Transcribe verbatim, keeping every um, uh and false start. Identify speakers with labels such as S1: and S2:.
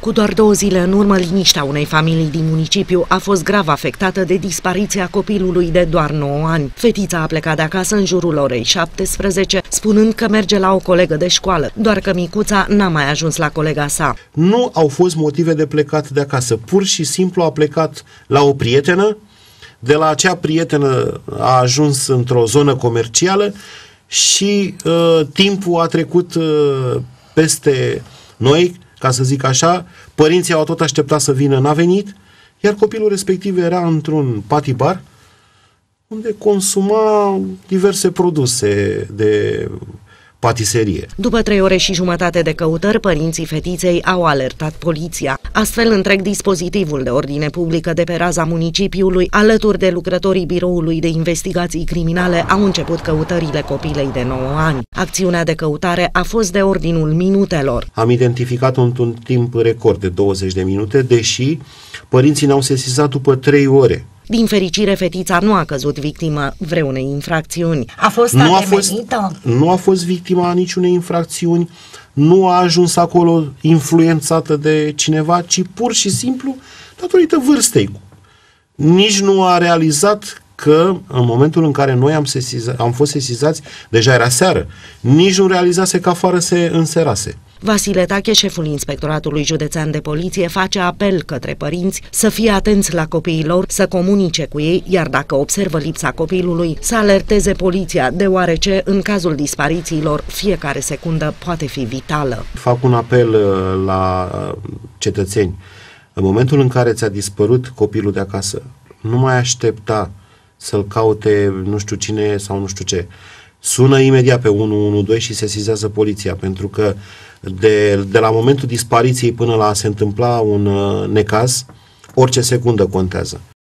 S1: Cu doar două zile în urmă, liniștea unei familii din municipiu a fost grav afectată de dispariția copilului de doar nouă ani. Fetița a plecat de acasă în jurul orei șaptesprezece, spunând că merge la o colegă de școală, doar că micuța n-a mai ajuns la colega sa.
S2: Nu au fost motive de plecat de acasă, pur și simplu a plecat la o prietenă, de la acea prietenă a ajuns într-o zonă comercială și uh, timpul a trecut uh, peste noi, ca să zic așa, părinții au tot așteptat să vină, n-a venit, iar copilul respectiv era într-un patibar unde consuma diverse produse de patiserie.
S1: După trei ore și jumătate de căutări, părinții fetiței au alertat poliția. Astfel, întreg dispozitivul de ordine publică de pe raza municipiului, alături de lucrătorii Biroului de Investigații Criminale, au început căutările copilei de nouă ani. Acțiunea de căutare a fost de ordinul minutelor.
S2: Am identificat-o într-un timp record de douăzeci de minute, deși părinții ne-au sesizat după trei ore.
S1: Din fericire, fetița nu a căzut victimă vreunei infracțiuni.
S3: A fost
S2: nu a fost, nu a fost victima niciunei infracțiuni, nu a ajuns acolo influențată de cineva, ci pur și simplu datorită vârstei. Nici nu a realizat că în momentul în care noi am, sesiza, am fost sesizați, deja era seară, nici nu realizase că afară se înserase.
S1: Vasile Tache, șeful Inspectoratului Județean de Poliție, face apel către părinți să fie atenți la copiii lor, să comunice cu ei, iar dacă observă lipsa copilului, să alerteze poliția, deoarece, în cazul disparițiilor, fiecare secundă poate fi vitală.
S2: Fac un apel la cetățeni. În momentul în care ți-a dispărut copilul de acasă, nu mai aștepta să-l caute nu știu cine sau nu știu ce. Sună imediat pe unu unu doi și sesizează poliția, pentru că de, de la momentul dispariției până la a se întâmpla un uh, necaz, orice secundă contează.